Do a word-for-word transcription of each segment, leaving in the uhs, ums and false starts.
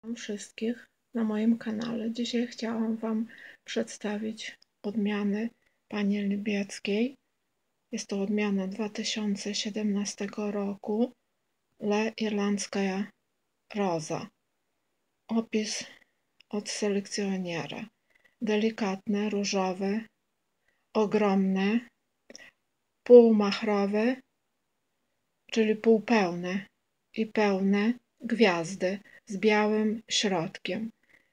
Witam wszystkich na moim kanale. Dzisiaj chciałam Wam przedstawić odmiany pani Libieckiej. Jest to odmiana dwa tysiące siedemnastego roku, Le Irlandzka Roza. Opis od selekcjonera. Delikatne, różowe, ogromne, półmachrowe, czyli półpełne i pełne gwiazdy z białym środkiem.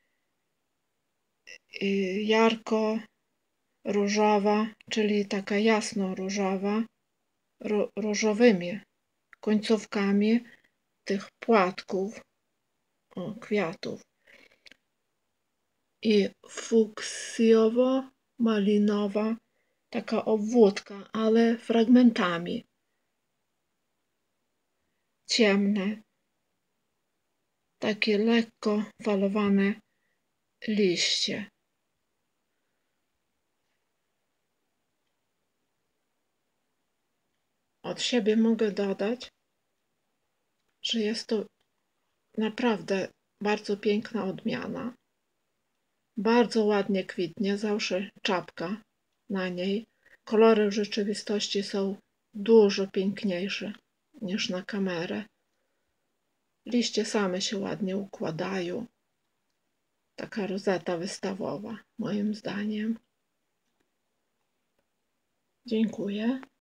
Jarko różowa, czyli taka jasno różowa, różowymi końcówkami tych płatków, o, kwiatów, i fuksjowo-malinowa, taka obwódka, ale fragmentami, ciemne, takie lekko falowane liście. Od siebie mogę dodać, że jest to naprawdę bardzo piękna odmiana. Bardzo ładnie kwitnie, zawsze czapka na niej. Kolory w rzeczywistości są dużo piękniejsze niż na kamerę. Liście same się ładnie układają. Taka rozeta wystawowa, moim zdaniem. Dziękuję.